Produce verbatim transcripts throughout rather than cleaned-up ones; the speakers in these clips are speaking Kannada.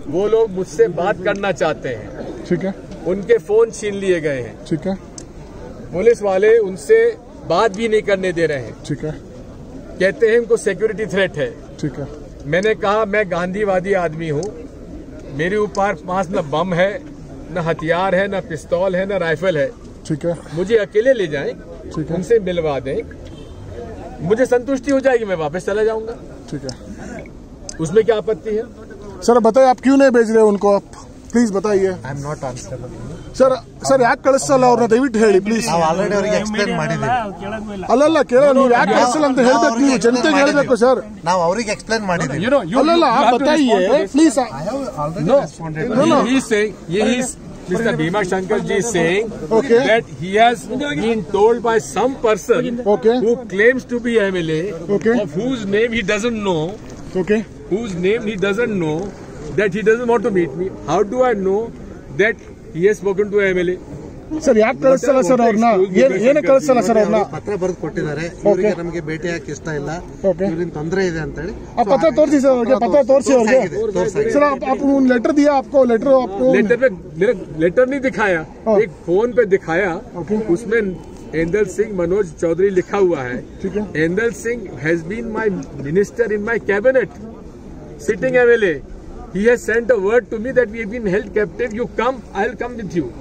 वो लोग मुझसे बात करना चाहते हैं। ठीक है। उनके फोन छीन लिए गए हैं। ठीक है। पुलिस वाले उनसे बात भी नहीं करने दे रहे हैं। ठीक है। कहते हैं उनको सिक्योरिटी थ्रेट है। ठीक है। मैंने कहा मैं गांधीवादी आदमी हूँ, मेरे ऊपर पास न बम है, न हथियार है, न पिस्तौल है, न राइफल है। ठीक है। मुझे अकेले ले जाएं, ठीक है। उनसे मिलवा दें, मुझे संतुष्टि हो जाएगी, मैं वापस चला जाऊंगा। ठीक है। उसमें क्या आपत्ति है? सर बताइए आप क्यों नहीं भेज रहे उनको, आप प्लीज बताइए। I am not answerable sir sir ಯಾಕೆ ಕಳಿಸಲ್ಲ ಅವ್ರನ್ನ ದಯವಿಟ್ಟು ಹೇಳಿ ಪ್ಲೀಸ್. ನಾವು ಆಲ್ರೆಡಿ ಅವರಿಗೆ ಎಕ್ಸ್ಪ್ಲೇನ್ ಮಾಡಿದ್ದೀವಿ. ಅಲ್ಲಲ್ಲ ಕೇಳ ನೀವು ಯಾಕೆ ಕಳಿಸಲ್ಲ ಅಂತ ಹೇಳ್ಬೇಕು, ನೀವು ಜನತೆಗೆ ಹೇಳ್ಬೇಕು ಸರ್. ನಾವು ಅವರಿಗೆ ಎಕ್ಸ್ಪ್ಲೇನ್ ಮಾಡಿದ್ದೀವಿ. ಅಲ್ಲಲ್ಲ बताइए please. No, no, no. He is saying, he is Mister Bhima Shankar ji is saying okay. that he has been told by some person okay. who claims to be M L A, okay. of whose name he doesn't know, okay. whose name he doesn't know, that he doesn't want to meet me. How do I know that he has spoken to M L A? Sir ಯಾಕೆ ಕಳಿಸಲ್ಲ ಸರ್ ಅವ್ರನ್ನ, ಏನು ಕಳಿಸಲ್ಲ ಸರ್ ಅವ್ರನ್ನ? ಪತ್ರ ಬರೆದು ಕೊಟ್ಟಿದ್ದಾರೆ, ಇವರಿಗೆ ನಮಗೆ ಭೇಟಿ ಹಾಕಿ ಇಷ್ಟ ಇಲ್ಲ, ಇವರಿಂದ ತೊಂದರೆ ಇದೆ ಅಂತ ಹೇಳಿ. ಆ ಪತ್ರ ತೋರಿಸಿ ಸರ್ ಅವ್ರಿಗೆ, ಪತ್ರ ತೋರಿಸಿ ಅವ್ರಿಗೆ. सर आप आप लेटर दिया आपको, लेटर आपको लेटर पे मेरा लेटर नहीं दिखाया, एक फोन पे दिखाया, उसमें एंदल सिंह मनोज चौधरी लिखा हुआ है. ठीक है. Endal Singh has been my minister in my cabinet, sitting M L A. He has sent a word to me that we have been held captive. You come, I'll come with you.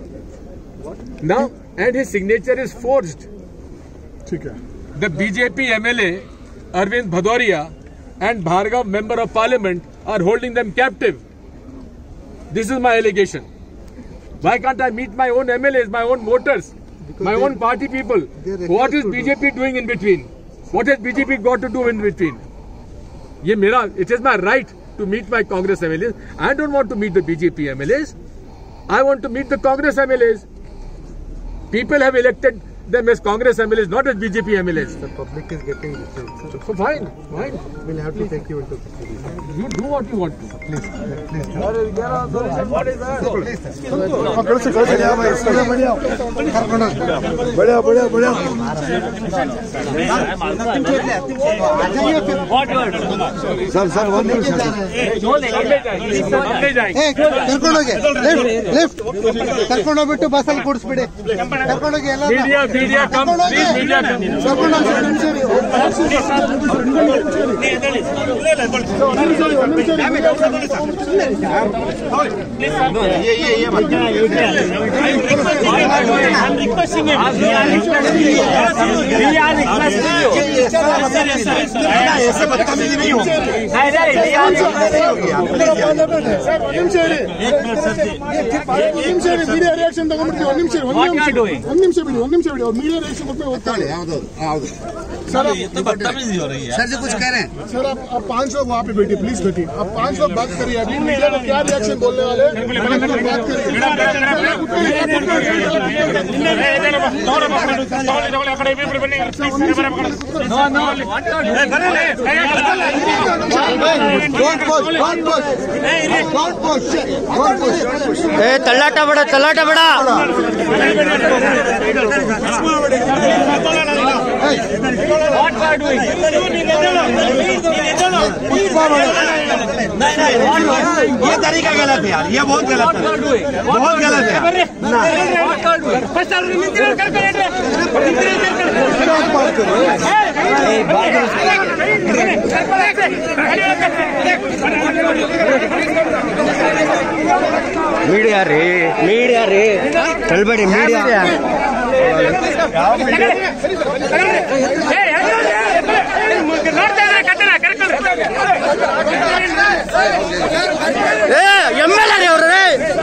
Now, and his signature is forged. ठीक है. The B J P M L A Arvind Bhadoria and Bhargav, member of parliament, are holding them captive. This is my allegation. Why can't I meet my own M L As, my own voters, because my own party people? What is B J P doing in between? What has B J P got to do in between? Ye mera, it is my right to meet my Congress M L As. I don't want to meet the B J P M L As. I want to meet the Congress M L As. People have elected them as Congress M L As, not as B J P M L As. The public is getting this. So fine, fine. We'll have to take you into consideration. You do what you want to. Please, please. कಳಿಸಿ ಕಳಿಸಿ बढ़िया बढ़िया बढ़िया. ಸರ್ ಸರ್ ಒಂದು ನಿಮಿಷ ಕರ್ಕೊಂಡೋಗಿ ಲಿಫ್ಟ್ ಕರ್ಕೊಂಡೋಗ್ಬಿಟ್ಟು ಬಸ್ಸಲ್ಲಿ ಕೂಡಿಸ್ಬಿಡಿ. ಕರ್ಕೊಂಡೋಗಿ ಎಲ್ಲ media media come please media ऐसे बदतमीजी नहीं होगी. ಮೀಡಿಯಾ ರಿಯಾಕ್ಷನ್ ತಗೊಂಡ್ಬಿಡ್ತೀವಿ. ಒಂದು ನಿಮಿಷ ಒಂದು ನಿಮಿಷ ಒಂದು ನಿಮಿಷ ಬಿಡಿ ಒಂದು ನಿಮಿಷ ಬಿಡಿ ಅವ್ರು ಮೀಡಿಯಾ ರಿಯಾಕ್ಷನ್ ಕೊಟ್ಟು होता है. सर बदतमीजी हो रही है. सर जी कुछ कह रहे हैं. सर आप आप पांच लोग वहाँ पे बैठिए प्लीज बैठिए. आप पांच लोग बात करिए. अभी मीडिया को क्या रिएक्शन बोलने वाले बात करिए. तल्लाटा बड़ा तल्लाटा बड़ा What we are doing? ये तरीका गलत है यार, ये बहुत गलत है, बहुत गलत है. मीडिया रे मीडिया रे चलबड़ी मीडिया ಎಮ್ ಎಲ್ ಎ ಅವರು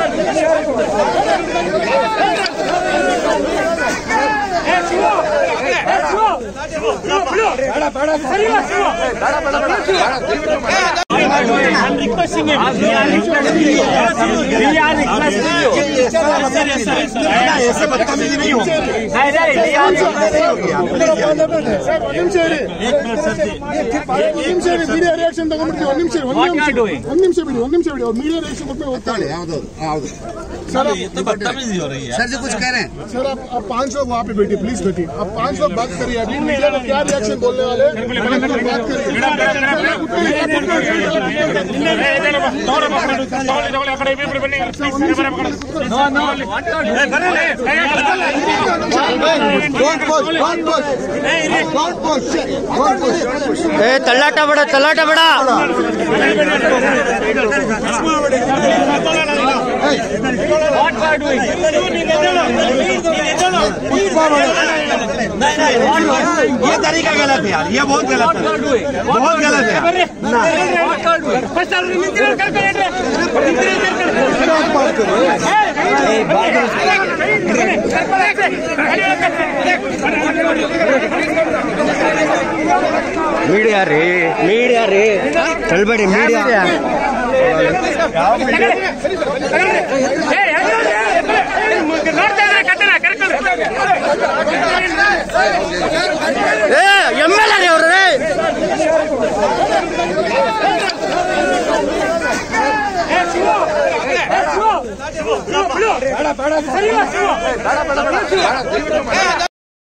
I'm requesting him. We are requesting you. We are requesting you. ऐसे बदतमीजी नहीं होगी. नहीं नहीं we are ಮೀಡಿಯಾ ರಿಯಾಕ್ಷನ್ ತಗೊಂಡ್ಬಿಡ್ತೀವಿ. ಒಂದು ನಿಮಿಷ ಒಂದು ನಿಮಿಷ ಒಂದು ನಿಮಿಷ ಬಿಡಿ ಒಂದು ನಿಮಿಷ ಬಿಡಿ ಅವ್ರು ಮೀಡಿಯಾ ರಿಯಾಕ್ಷನ್ ಕೊಟ್ಟು ಹೋಗ್ತಾಳೆ. ಹೌದು ಹೌದು. सर ये तो बदतमीजी हो रही है। सर जी कुछ कह रहे हैं। सर आप आप पांच लोग वहाँ पे बैठिए प्लीज बैठिए। आप पांच लोग बात करिए। अभी मीडिया को क्या रिएक्शन बोलने वाले बात ए तल्लाटा बड़ा तल्लाटा बड़ा ये तरीका गलत है यार, ये बहुत गलत है, बहुत गलत है। मीडिया रे मीडिया रे चलबड़ी मीडिया ए ಎಂ ಎಲ್ ಎ ಅವರು